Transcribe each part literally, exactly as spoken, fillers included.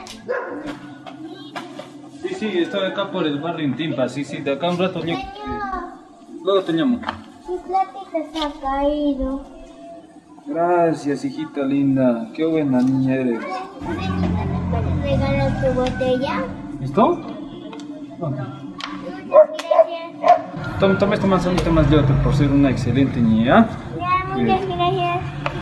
Sí, sí, estoy acá por el barrio Intimpa, sí, sí, de acá un rato. Señor. Luego te llamo. Mi platita se ha caído. Gracias, hijita linda. Qué buena niña eres. ¿Puedes regalar tu botella? ¿Listo? No. Gracias. Toma, toma esta manzanita más de otra por ser una excelente niña. Ya, muchas gracias.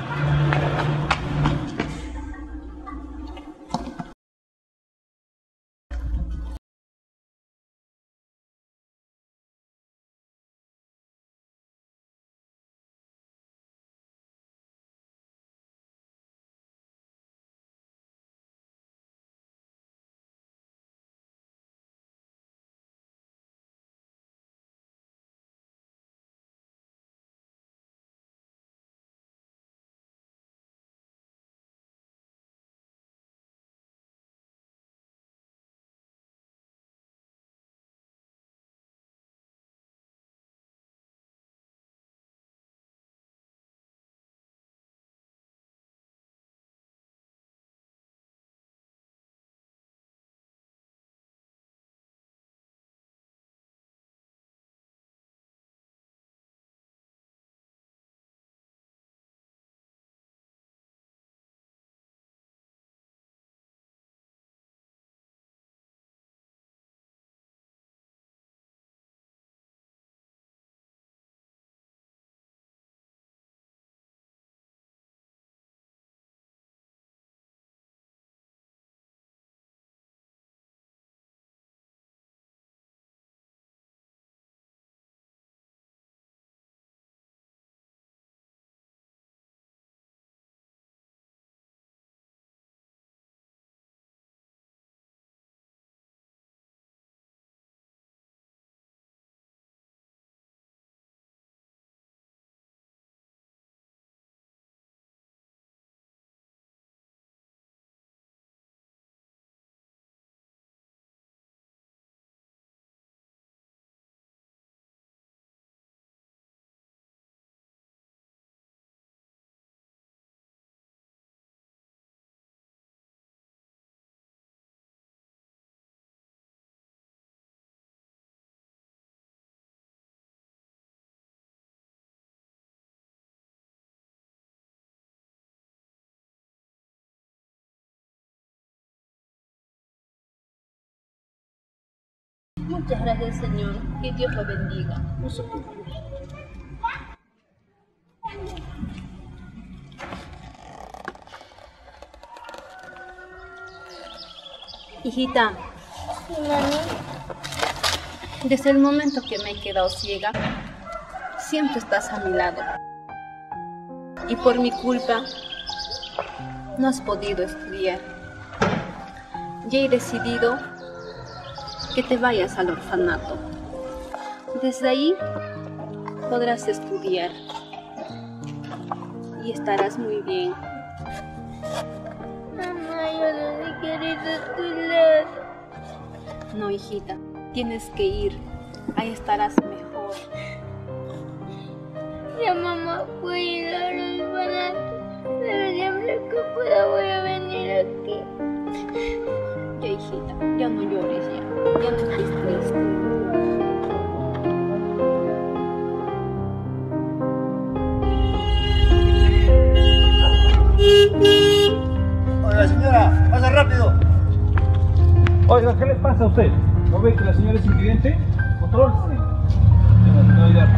Muchas gracias, Señor. Que Dios lo bendiga. No se preocupe. Hijita, Sí, mami. desde el momento que me he quedado ciega, siempre estás a mi lado. Y por mi culpa, no has podido estudiar. Ya he decidido que te vayas al orfanato. Desde ahí podrás estudiar y estarás muy bien. Mamá, yo no he querido estudiar. No, hijita, tienes que ir. Ahí estarás mejor. Ya, mamá, voy a ir al orfanato. Pero siempre que pueda voy a venir aquí. Ya, hijita, ya no llores ya. Ya no estés triste. Oiga, señora, pasa rápido. Oiga, ¿qué le pasa a usted? ¿No ve que la señora es invidente? Contrólese. Venga, te voy a ayudar.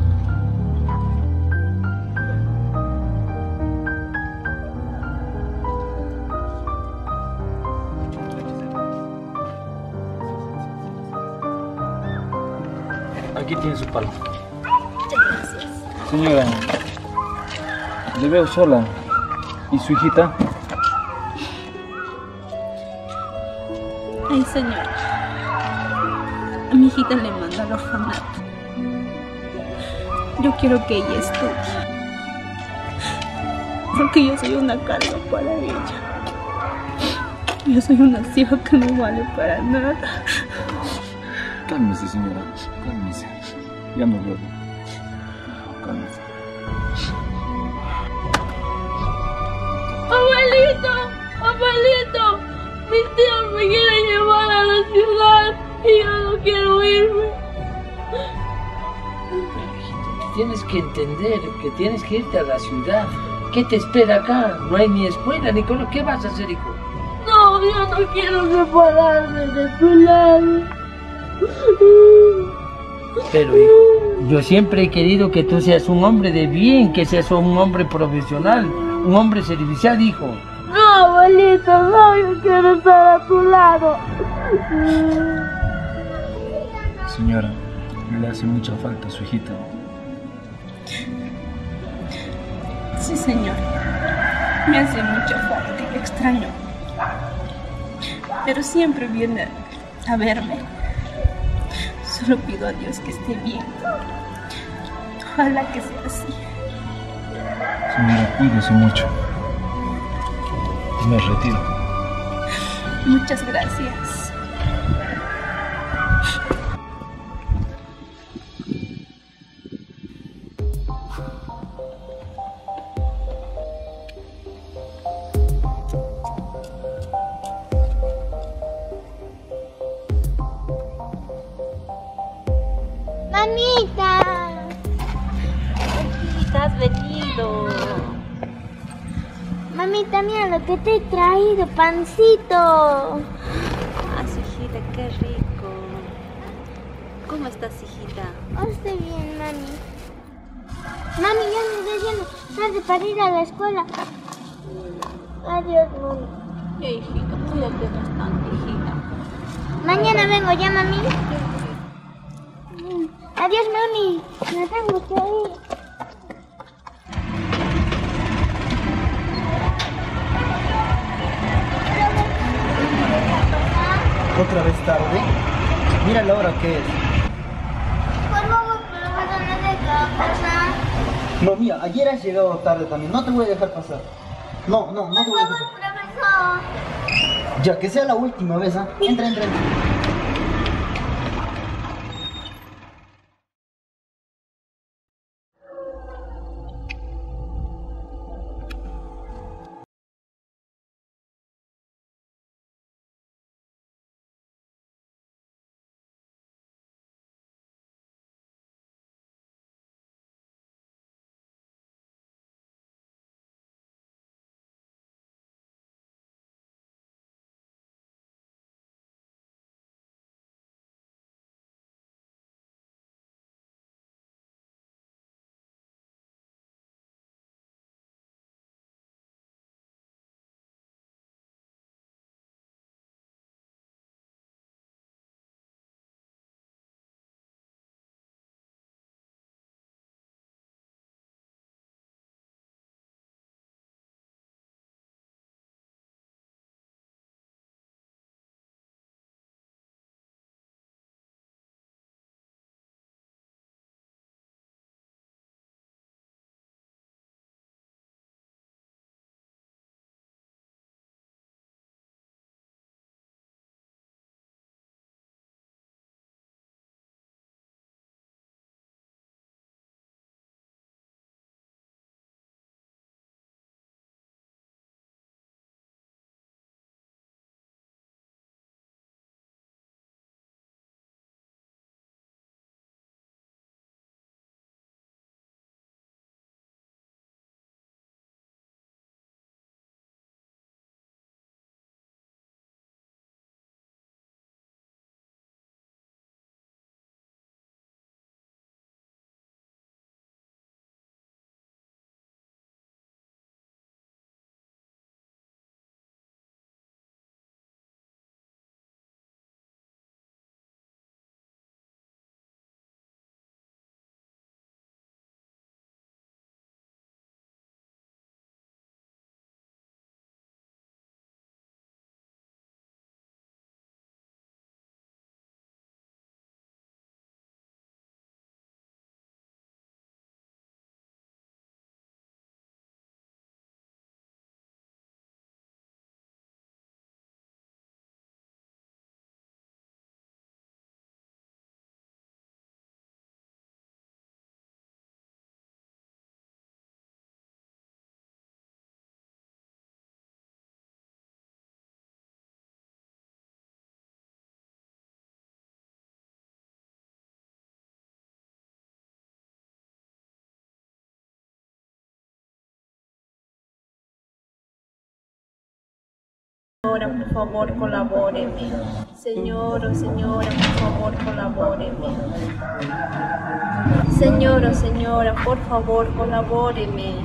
Aquí tiene su palo. Muchas gracias. Señora, le veo sola. ¿Y su hijita? Ay, señor. A mi hijita le manda al orfanato. Yo quiero que ella estudie. Porque yo soy una carga para ella. Yo soy una ciega que no vale para nada. Cálmese, señora. Cálmese. Ya no lloro. Cálmese. Abuelito, abuelito, mis tíos me quieren llevar a la ciudad y yo no quiero irme. Tienes que entender que tienes que irte a la ciudad. ¿Qué te espera acá? No hay ni escuela ni con lo que vas a hacer, hijo. No, yo no quiero separarme de tu lado. Pero, hijo, yo siempre he querido que tú seas un hombre de bien, que seas un hombre profesional, un hombre servicial, hijo. No, abuelito, no, yo quiero estar a tu lado. Señora, le hace mucha falta a su hijita. Sí, señor. Me hace mucha falta y le extraño. Pero siempre viene a verme. Solo pido a Dios que esté bien. Ojalá que sea así. Señora, cuídese mucho. Me retiro. Muchas gracias. Mamita. Hijita, has venido. Mamita, mira lo que te he traído, pancito. Ah, su hijita, qué rico. ¿Cómo estás, hijita? Oh, estoy bien, mami. Mami, ya me estoy yendo tarde para ir a la escuela. Adiós, mami. Ya, hijita, cuídate bastante, hijita. Mañana vengo ya, mami. Adiós, mami. Me tengo que ir. Otra vez tarde. Mira la hora que es. Por favor, pero no me deja pasar. No, mira, ayer has llegado tarde también. No te voy a dejar pasar. No, no, no te voy a Por dejar favor, pasar. profesor. Ya que sea la última vez, ¿ah? Entra, entra, entra. señora, por favor, colabóreme. Señor o señora, por favor, colabóreme. Señor o señora, por favor, colabóreme.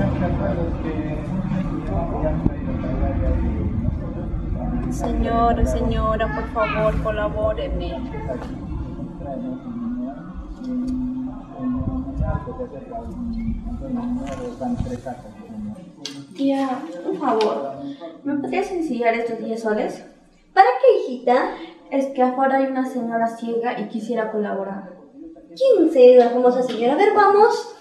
Señor o señora, por favor, colabóreme. Tía, un favor, ¿me podrías enseñar estos diez soles? ¿Para qué, hijita? Es que afuera hay una señora ciega y quisiera colaborar. ¿Quién se la famosa señora? A ver, vamos.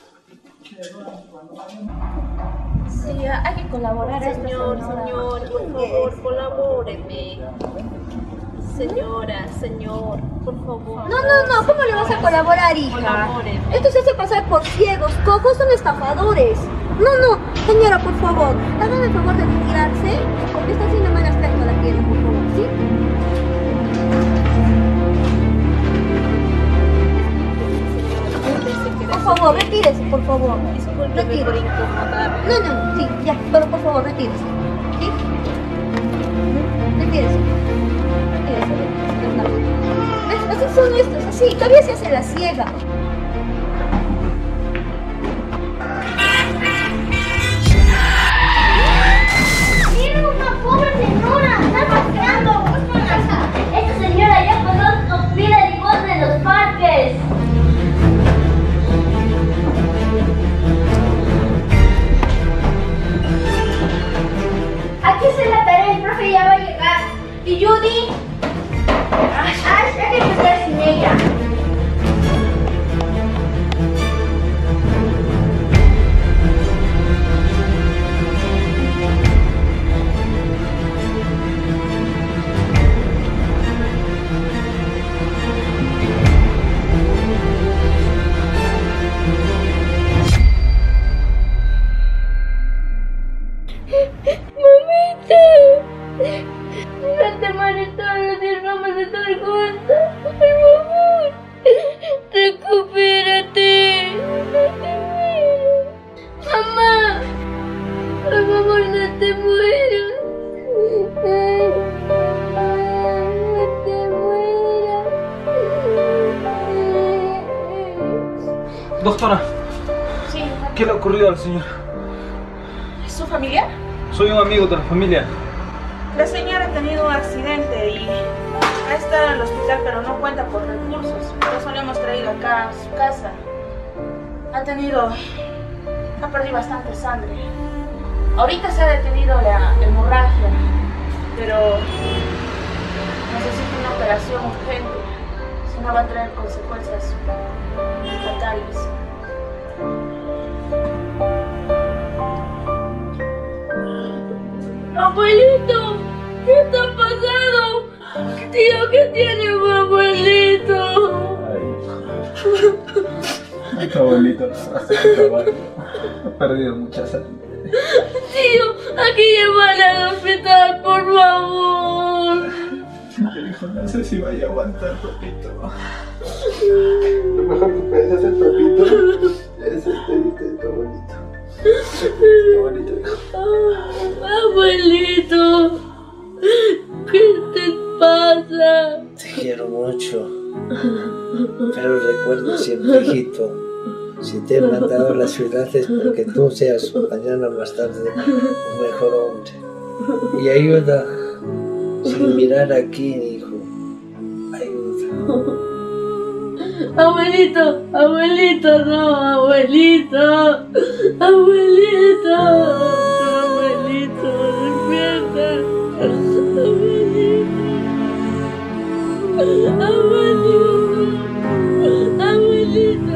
Sí, hay que colaborar. Señor, señor, por favor, colabóreme. Señora, señor, por favor. No, no, no, ¿cómo le vas a colaborar, hija? Colabóreme. Esto se hace pasar por ciegos, cojos, son estafadores. No, no, señora, por favor, hágame el favor de retirarse, porque está haciendo mal aspecto la tienda, por favor, ¿sí? Por favor, retírese, por favor. Discúlpeme por Retírese. incomodarme. No, no, no, sí, ya, pero por favor, retírese. ¿Sí? Retírese. Retírese, retírese. ¿Ves? Así son estos, así, todavía se hace la ciega. Mira una pobre señora, está paseando. Esta señora ya conozco, pide limón de los parques. Aquí se la tarea, el profe ya va a llegar. ¿Y Judy? Ay, hay que estar sin ella. No te mares todos los días, vamos a estar juntas. Por favor, recupérate. No te mueras. Mamá, por favor, no te mueras. No te mueras. Doctora, Sí, ¿qué le ha ocurrido al señor? ¿es su familia? Soy un amigo de la familia. La señora ha tenido un accidente y ha estado en el hospital, pero no cuenta con recursos. Por eso le hemos traído acá a su casa. Ha tenido... ha perdido bastante sangre. Ahorita se ha detenido la hemorragia, pero necesita una operación urgente, si no va a traer consecuencias fatales. Abuelito, ¿qué te ha pasado? Tío, ¿qué tiene mi abuelito? Ay, tu abuelito hace trabajo. Ha perdido mucha sangre. Tío, aquí llévalo al hospital, por favor. Hijo, no sé si vaya a aguantar, papito. Lo mejor que puedes hacer, papito, es despedirte de tu abuelito. Tu abuelito, hijo. Abuelito, ¿qué te pasa? Te quiero mucho, pero recuerda siempre, hijito, si te he mandado a la ciudad es porque tú seas mañana más tarde un mejor hombre. Y ayuda, sin mirar aquí, hijo, ayuda. Abuelito, abuelito, no, abuelito, abuelito, abuelito, despierta, abuelito, abuelito, abuelito,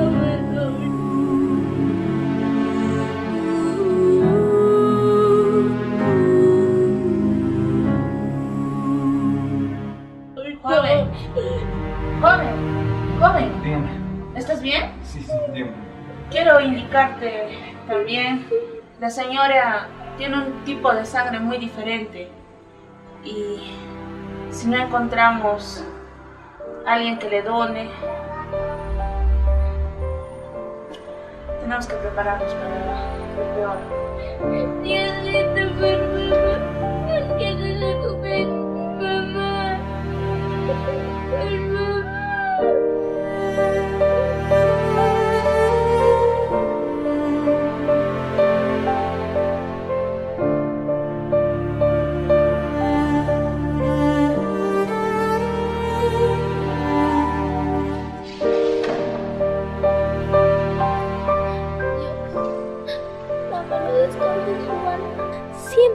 Joven, joven, joven, Dígame. ¿estás bien? Sí, sí, dígame. Quiero indicarte también, la señora tiene un tipo de sangre muy diferente y si no encontramos a alguien que le done, tenemos que prepararnos para lo peor. Diosito, por favor, que se recupere.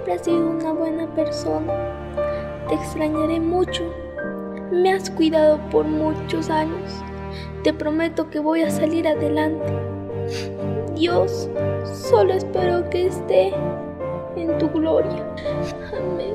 siempre has sido una buena persona. Te extrañaré mucho. Me has cuidado por muchos años. Te prometo que voy a salir adelante. Dios, solo espero que esté en tu gloria. Amén.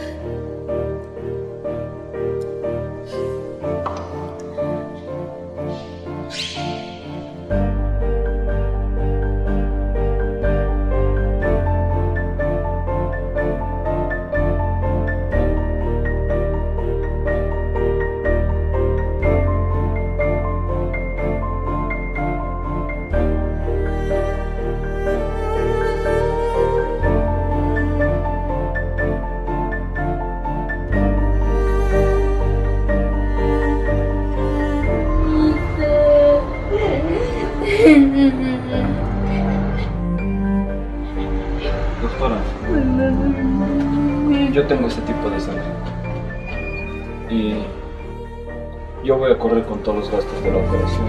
Doctora, yo tengo ese tipo de sangre y yo voy a correr con todos los gastos de la operación.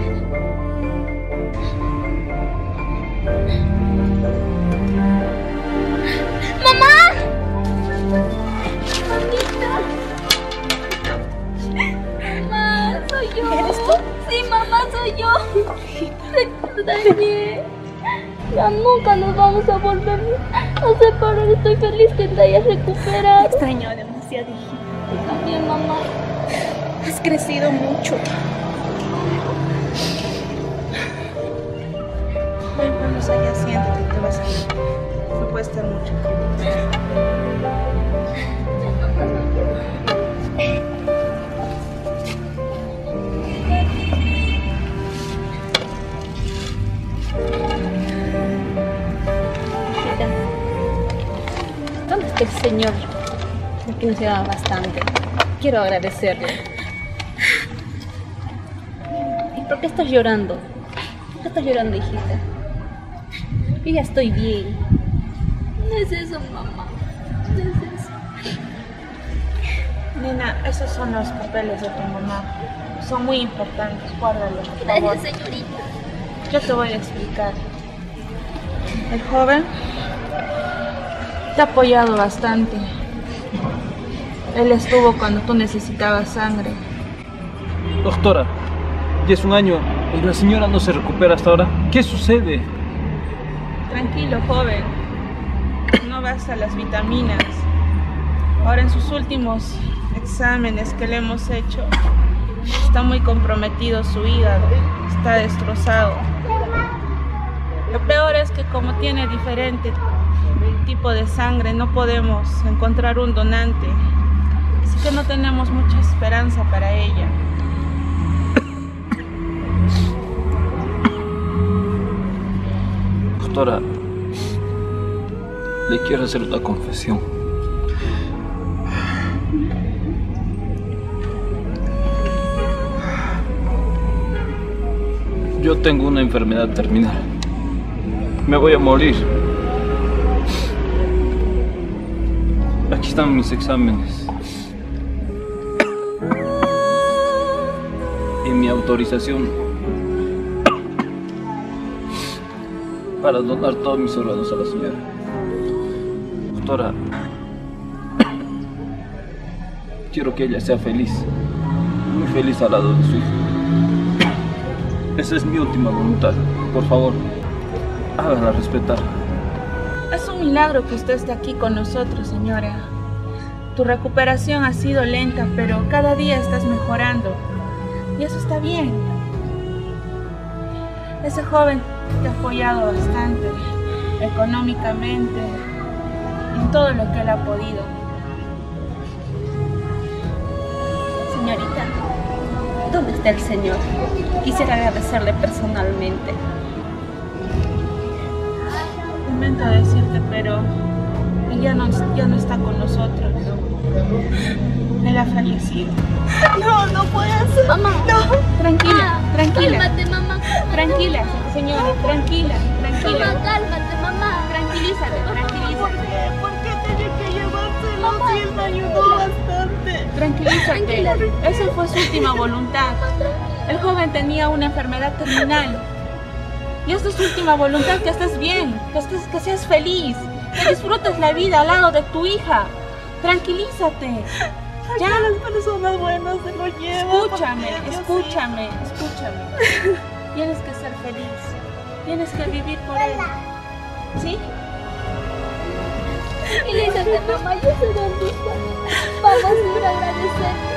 ¡Mamá! ¡Mamita! Mamá, soy yo. ¿Eres tú? Sí, mamá, soy yo. Te extrañé. Ya nunca nos vamos a volver a separar. Estoy feliz que te hayas recuperado. Te extraño demasiado, hijita. Yo también, mamá. Has crecido mucho. Vamos allá, siéntate, te vas a ir. No puede estar mucho. ¿Dónde está el Señor? Porque nos lleva bastante. Quiero agradecerle. ¿Y por qué estás llorando? ¿Por qué estás llorando, hijita? Yo ya estoy bien. No es eso, mamá. No es eso. Nena, esos son los papeles de tu mamá. Son muy importantes, guárdalos, por favor. Gracias, señorita. Yo te voy a explicar. El joven te ha apoyado bastante. Él estuvo cuando tú necesitabas sangre. Doctora, ya es un año y la señora no se recupera hasta ahora. ¿Qué sucede? Tranquilo, joven. No basta las vitaminas. Ahora en sus últimos exámenes que le hemos hecho, está muy comprometido su hígado. Está destrozado. Lo peor es que como tiene diferente tipo de sangre, no podemos encontrar un donante. Así que no tenemos mucha esperanza para ella. Doctora, le quiero hacer una confesión. Yo tengo una enfermedad terminal. Me voy a morir. Aquí están mis exámenes. Y mi autorización para donar todos mis órganos a la señora. Doctora, quiero que ella sea feliz, muy feliz al lado de su hijo. Esa es mi última voluntad. Por favor, hágala respetar. Es un milagro que usted esté aquí con nosotros, señora. Tu recuperación ha sido lenta, pero cada día estás mejorando. Y eso está bien. Ese joven te ha apoyado bastante, económicamente, en todo lo que él ha podido. Señorita, ¿dónde está el Señor? Quisiera agradecerle personalmente. Lamento decirte, pero él ya no, ya no está con nosotros. Él ha fallecido. No, no puedes. Mamá. No. Tranquila, Ah, tranquila. Cálmate, mamá. Tranquila, señora, tranquila, tranquila. Mamá, cálmate, mamá. Tranquilízate, tranquilízate. ¿Por qué tenía que llevárselo si él me ayudó bastante? Tranquilízate. Esa fue su última voluntad. El joven tenía una enfermedad terminal. Y esta es su última voluntad, que estés bien, que, estés, que seas feliz. que disfrutes la vida al lado de tu hija. Tranquilízate. Ya las personas buenas se lo llevan. Escúchame, escúchame, escúchame. Tienes que ser feliz. Tienes que vivir por él. ¿Sí? Tranquilízate, mamá, yo soy Andita. Vamos a ir a agradecer.